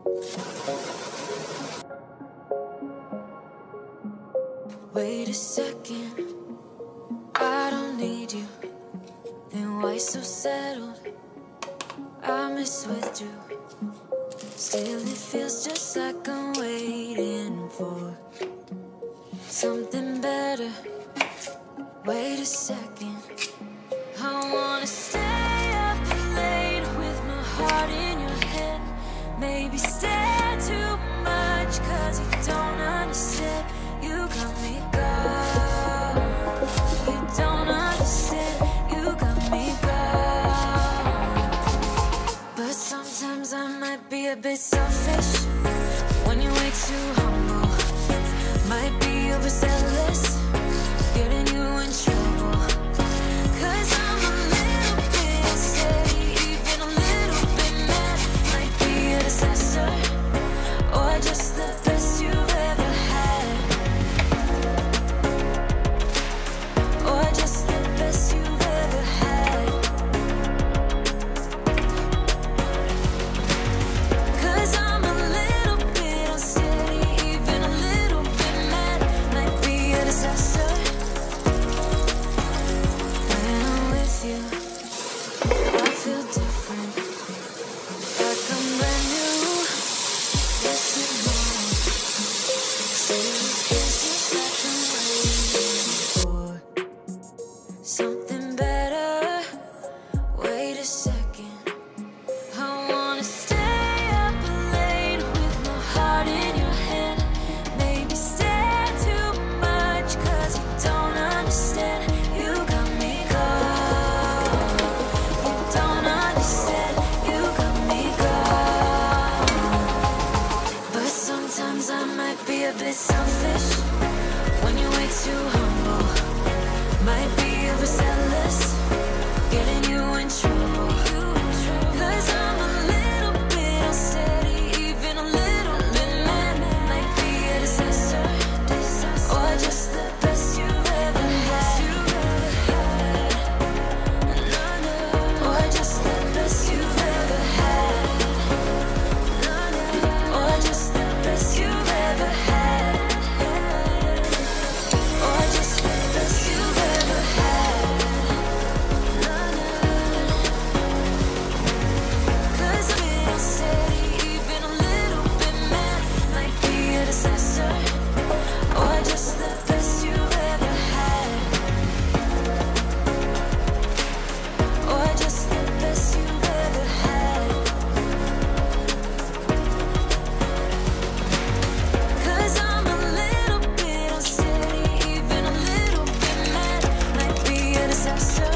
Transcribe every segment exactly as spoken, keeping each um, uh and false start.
Wait a second, I don't need you. Then why so settled? I miswithdrew. Still it feels just like I'm waiting for something better. Wait a second, I wanna stay up late with my heart in your head. Maybe stay too much cause you don't understand. You got me gone. You don't understand. You got me gone. But sometimes I might be a bit selfish when you're way too humble. Might be overzealous, getting you in trouble. Cause I'm a little bit steady, even a little bit mad. Might be a disaster, or just the best you've ever had. Or just the best you've ever had. Cause I'm a little bit unsteady, even a little bit mad. Might be a disaster. When I'm with you, I feel different, like I'm brand new. Yes, you know. Still it feels just like I'm waiting for something better. Wait a second, I wanna stay up late with my heart in your hand. Maybe stay too much cause you don't understand. You got me gone. You don't understand. You got me gone. But sometimes I might be a bit selfish when you're way too humble. Might be overzealous, getting you in trouble. Cause I'm a little bit unsteady, even a little bit mad. Might be a disaster, or just the best you've ever had. Or just the best you've ever had. Or just the best you've ever had. Or just the best you've ever had. Cause I'm a bit unsteady, even a little bit mad. Might be a disaster, or just the best you've ever had. Or just the best you've ever had. Cause I'm a little bit unsteady, even a little bit mad. Might be a disaster.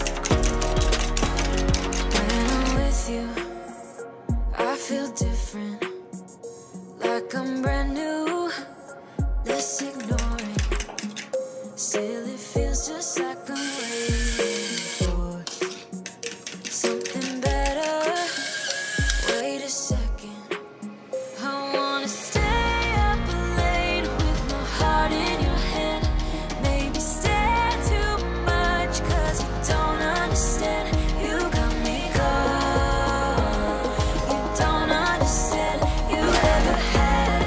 When I'm with you, I feel different, like I'm brand new. Let's ignore it. Still it feels just like I'm waiting for something better. Wait a second, I wanna stay up late with my heart in your hand. Maybe stay too much cause you don't understand. You got me gone. You don't understand. You ever had.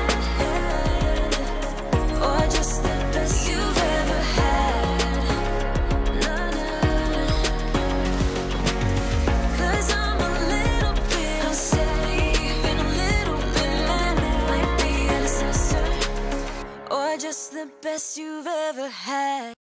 Or just the best you've ever had. No, no. Cause I'm a little bit unsteady, even a little bit mad. Might be a disaster, or just the best you've ever had.